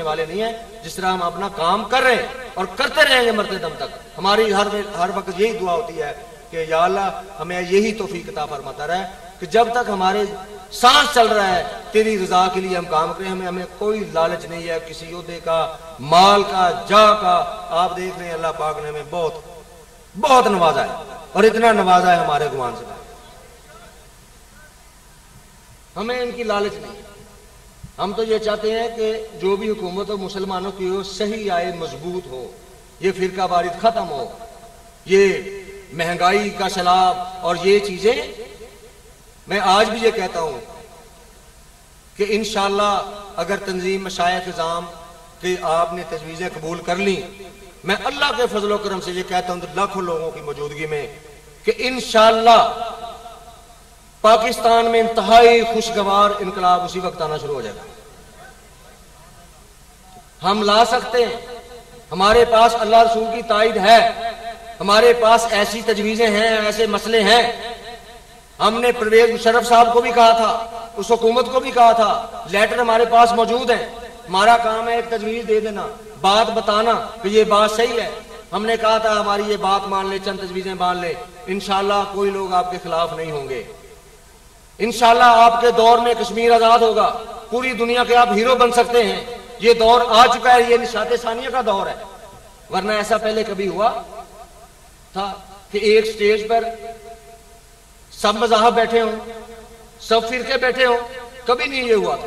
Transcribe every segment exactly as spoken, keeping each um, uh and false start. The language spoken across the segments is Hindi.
वाले नहीं है। जिस तरह हम अपना काम कर रहे हैं और करते रहेंगे मरते दम तक, हमारी हर हर वक्त यही दुआ होती है कि या अल्लाह हमें यही तौफीक अता फरमाता रहे कि जब तक हमारे सांस चल रहा है तेरी रजा के लिए हम काम करें। हमें हमें कोई लालच नहीं है किसी ओहदे का, माल का, जा का। आप देख रहे हैं अल्लाह पाक ने हमें बहुत बहुत नवाजा है और इतना नवाजा है हमारे गुमान से, हमें इनकी लालच नहीं। हम तो ये चाहते हैं कि जो भी हुकूमत हो मुसलमानों की हो, सही आए, मजबूत हो, ये फिरका वारिद खत्म हो, ये महंगाई का सैलाब और ये चीजें। मैं आज भी ये कहता हूं कि इंशाअल्लाह अगर तंजीम मशाइख-ए-उज़ाम कि आपने तजवीज़ें कबूल कर ली, मैं अल्लाह के फजलो करम से ये कहता हूं तो लाखों लोगों की मौजूदगी में कि इंशाअल्लाह पाकिस्तान में इंतहाई खुशगवार इनकलाब उसी वक्त आना शुरू हो जाएगा। हम ला सकते हैं, हमारे पास अल्लाह रसूल की ताईद है, हमारे पास ऐसी तजवीजें हैं, ऐसे मसले हैं। हमने परवेज मुशर्रफ साहब को भी कहा था, उस हुकूमत को भी कहा था, लेटर हमारे पास मौजूद है। हमारा काम है एक तजवीज दे देना, बात बताना कि ये बात सही है। हमने कहा था हमारी ये बात मान ले, चंद तजवीजें मान ले, इंशाअल्लाह कोई लोग आपके खिलाफ नहीं होंगे। इंशाअल्लाह आपके दौर में कश्मीर आजाद होगा, पूरी दुनिया के आप हीरो बन सकते हैं। ये दौर आ चुका है, ये निशात सानिया का दौर है। वरना ऐसा पहले कभी हुआ था कि एक स्टेज पर सब मज़ाहब बैठे हों, सब फिरके बैठे हों, कभी नहीं ये हुआ था।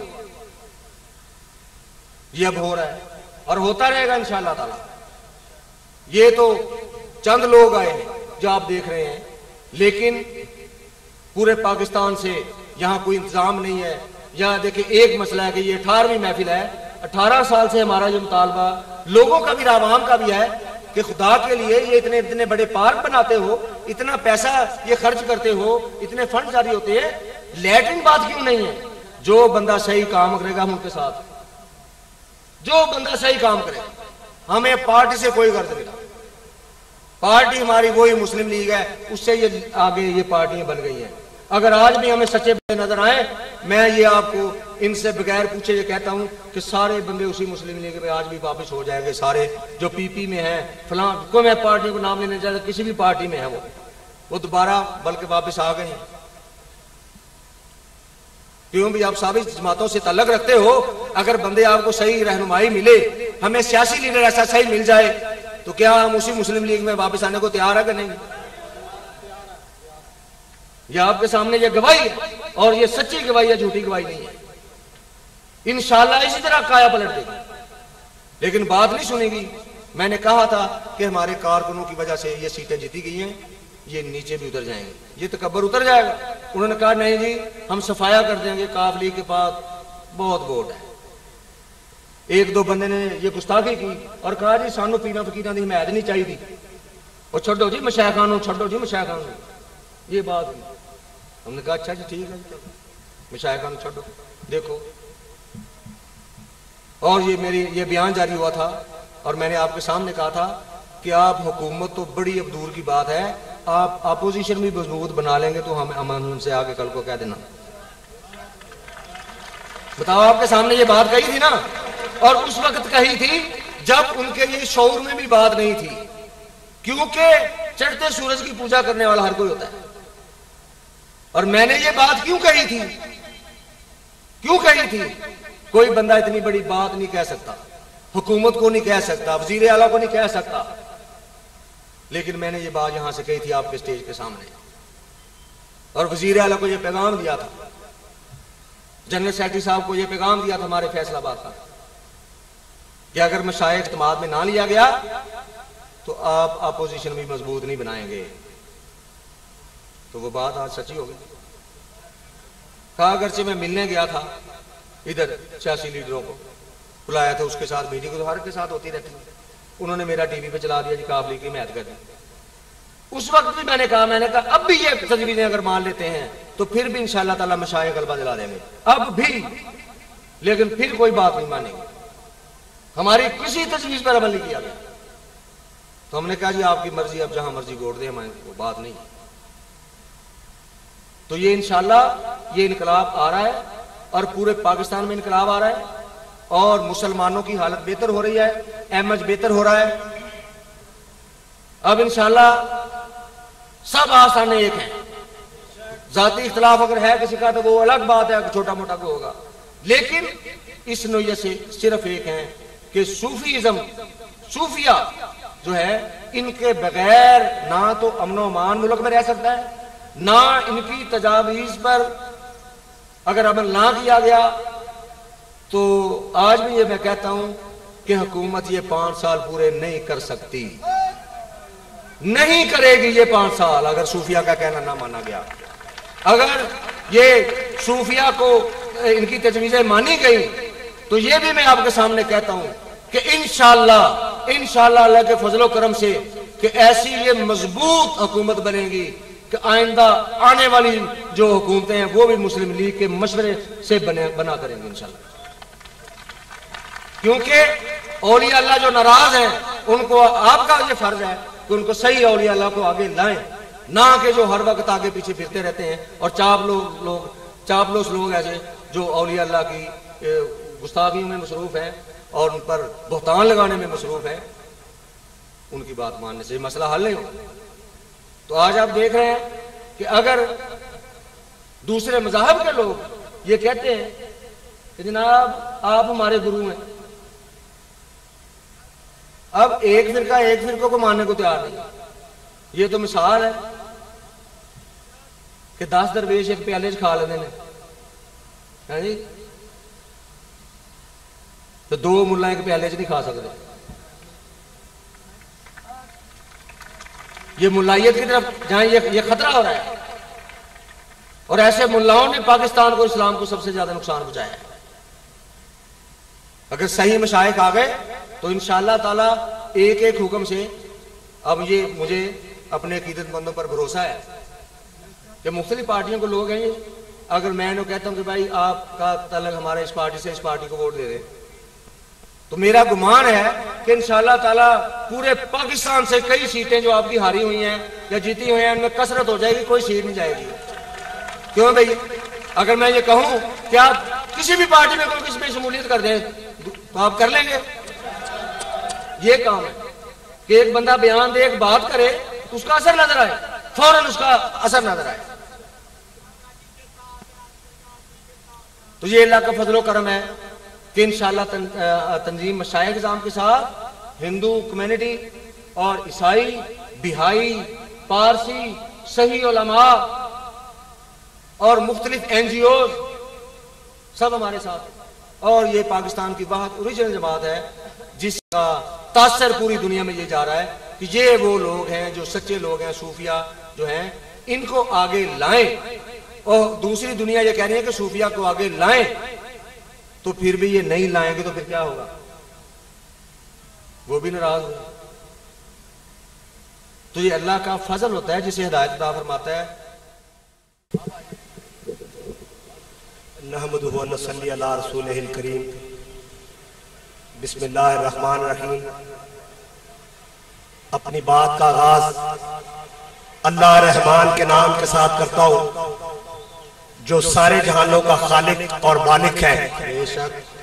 ये अब हो रहा है और होता रहेगा इंशाअल्लाह ताला। ये तो चंद लोग आए हैं जो आप देख रहे हैं, लेकिन पूरे पाकिस्तान से यहां कोई इंतजाम नहीं है। यहां देखिए एक मसला है कि ये अठारहवीं महफिल है, अठारह साल से हमारा जो मुतालबा लोगों का भी, आवाम का भी है कि खुदा के लिए ये इतने इतने बड़े पार्क बनाते हो, इतना पैसा ये खर्च करते हो, इतने फंड जारी होते हैं, लैट्रिन बात क्यों नहीं है? जो बंदा सही काम करेगा हम उनके साथ, जो बंदा सही काम करेगा, हमें पार्टी से कोई गर्ज नहीं। पार्टी हमारी वही मुस्लिम लीग है, उससे ये आगे ये पार्टियां बन गई हैं। अगर आज भी हमें सच्चे बंदे नजर आए, मैं ये आपको इनसे बगैर पूछे ये कहता हूं कि सारे बंदे उसी मुस्लिम लीग में आज भी वापस हो जाएंगे। सारे जो पीपी में हैं, फलां को मैं पार्टी को नाम लेने चाहता, किसी भी पार्टी में है वो वो दोबारा बल्कि वापस आ गए हैं। क्यों भी आप सभी जमातों से ताल्लुक रखते हो, अगर बंदे आपको सही रहनुमाई मिले, हमें सियासी लीडर ऐसा सही मिल जाए, तो क्या हम उसी मुस्लिम लीग में वापस आने को तैयार है कि नहीं? यह आपके सामने ये गवाही है और ये सच्ची गवाही है, झूठी गवाही नहीं है। इंशाअल्लाह इसी तरह काया पलट देगी, लेकिन बात नहीं सुनेगी। मैंने कहा था कि हमारे कारकुनों की वजह से ये सीटें जीती गई हैं, ये नीचे भी उतर जाएंगे, ये तकब्बर उतर जाएगा। उन्होंने कहा नहीं जी हम सफाया कर देंगे, काफ लीग के पास बहुत वोट है। एक दो बंदे ने ये गुस्ताखी की और कहा जी सानू पीना फकीरां दी हिमायत नहीं चाहिए, और छोड़ो जी मशाइखां नूं, छोड़ो जी मशाइखां नूं, ये बात। हमने कहा अच्छा जी ठीक है, मशाइखां नूं छोड़ो, देखो। और ये मेरी ये बयान जारी हुआ था और मैंने आपके सामने कहा था कि आप हुकूमत तो बड़ी अब दूर की बात है, आप अपोजिशन भी मजबूत बना लेंगे तो हम हम उनसे आगे कल को कह देना। बताओ, आपके सामने ये बात कही थी ना, और उस वक्त कही थी जब उनके ये शऊर में भी बात नहीं थी, क्योंकि चढ़ते सूरज की पूजा करने वाला हर कोई होता है। और मैंने ये बात क्यों कही थी, क्यों कही थी? कोई बंदा इतनी बड़ी बात नहीं कह सकता, हुकूमत को नहीं कह सकता, वजीर आला को नहीं कह सकता, लेकिन मैंने ये बात यहां से कही थी आपके स्टेज के सामने, और वजीर आला को ये पैगाम दिया था, जनरल सेक्रेटरी साहब को ये पैगाम दिया था हमारे फैसलाबाद का, कि अगर मशाइख इत्तेमाद में ना लिया गया तो आप अपोजिशन भी मजबूत नहीं बनाएंगे। तो वो बात आज सच्ची हो गई। कहा अगरचे मैं मिलने गया था इधर सियासी लीडरों को बुलाया था, उसके साथ मीटिंग तो हर के साथ होती रहती है, उन्होंने मेरा टीवी पे चला दिया जी काफ लीग की हिमायत कर दी। उस वक्त भी मैंने कहा मैंने कहा अब भी ये तजवीजें अगर मान लेते हैं तो फिर भी इंशाअल्लाह ताला मशाइख गलबा दिला देंगे, अब भी, लेकिन फिर कोई बात नहीं मानेंगे, हमारी किसी तजवीज पर अमल नहीं किया गया। तो हमने कहा जी आपकी मर्जी, अब जहां मर्जी गोड़ दे, हमारी वो बात नहीं। तो ये इंशाअल्लाह ये इनकलाब आ रहा है और पूरे पाकिस्तान में इनकलाब आ रहा है। और मुसलमानों की हालत बेहतर हो रही है, एमएच बेहतर हो रहा है। अब इंशाल्लाह सब आस्थाने एक हैं। जाती इख्तलाफ अगर है किसी का तो वो अलग बात है, छोटा मोटा को होगा, लेकिन इस नोयत से सिर्फ एक है कि सूफीज़म, सूफिया जो है, इनके बगैर ना तो अमन अमान मुल्क में रह सकता है, ना इनकी तजावीज पर अगर अमल ना किया गया तो आज भी ये मैं कहता हूं कि हुकूमत ये पांच साल पूरे नहीं कर सकती, नहीं करेगी ये पांच साल अगर सूफिया का कहना ना माना गया। अगर ये सूफिया को इनकी तजवीजें मानी गई तो ये भी मैं आपके सामने कहता हूं कि इंशाअल्लाह इंशाअल्लाह अल्लाह के फजलो करम से कि ऐसी ये मजबूत हुकूमत बनेगी कि आइंदा आने वाली जो हुकूमतें हैं वो भी मुस्लिम लीग के मशवरे से बने बना करेंगे इंशाअल्लाह। क्योंकि औलिया अल्लाह जो नाराज हैं उनको आपका ये फर्ज है कि उनको सही औलिया अल्लाह को आगे लाएं, ना कि जो हर वक्त आगे पीछे फिरते रहते हैं और चापलोस लोग चापलोस लोग ऐसे जो औलिया अल्लाह की गुस्ताखियों में मसरूफ है और उन पर बुहतान लगाने में मसरूफ है, उनकी बात मानने से मसला हल नहीं होगा। तो आज आप देख रहे हैं कि अगर दूसरे मज़हब के लोग ये कहते हैं कि जनाब आप हमारे गुरु हैं, अब एक फिरका एक फिरकों को मानने को तैयार नहीं। ये तो मिसाल है कि दस दरवेश एक प्याले च खा लेते हैं, है जी, तो दो मुल्ला एक प्याले च नहीं खा सकते। ये मुल्लायत की तरफ जहां ये ये खतरा हो रहा है, और ऐसे मुल्लाओं ने पाकिस्तान को, इस्लाम को सबसे ज्यादा नुकसान पहुंचाया है। अगर सही मशाइख आ गए तो इंशाअल्लाह ताला एक एक हुक्म से, अब ये मुझे अपने अकीदतमंदों पर भरोसा है कि मुख्तलिफ पार्टियों के लोग हैं ये, अगर मैं इन्हें कहता हूं कि भाई आपका तलक हमारे इस पार्टी से इस पार्टी को वोट दे दे, तो मेरा गुमान है कि इंशाअल्लाह ताला पूरे पाकिस्तान से कई सीटें जो आपकी हारी हुई हैं या जीती हुई हैं उनमें कसरत हो जाएगी, कोई सीट नहीं जाएगी। क्यों भाई? अगर मैं ये कहूं कि आप किसी भी पार्टी में कोई किसी में शमूलियत कर दें तो आप कर लेंगे। ये काम है कि एक बंदा बयान दे, एक बात करे, तो उसका असर नजर आए, फौरन उसका असर नजर आए। तो ये अल्लाह का फजलो करम है कि इंशाअल्लाह तन, तंजीम मशाइख-ए-उज़ाम के साथ हिंदू कम्युनिटी और ईसाई, बिहाई, पारसी, सही उलमा और मुख्तलिफ एनजीओ सब हमारे साथ, और ये पाकिस्तान की बहुत ओरिजिनल जमात है जिसका तासर पूरी दुनिया में ये जा रहा है कि ये वो लोग हैं जो सच्चे लोग हैं, सूफिया जो हैं, इनको आगे लाएं। और दूसरी दुनिया ये कह रही है कि सूफिया को आगे लाएं, तो फिर भी ये नहीं लाएंगे तो फिर क्या होगा? वो भी नाराज होगा। तो ये अल्लाह का फजल होता है जिसे हिदायत अता फरमाता है। नहमदुहु व नसल्ली अला रसूलिहिल करीम। बिस्मिल्लाहिर रहमानिर रहीम। अपनी बात का आगाज अल्लाह रहमान के नाम के साथ करता हूं जो सारे जहानों का खालिक और मालिक है। बेशक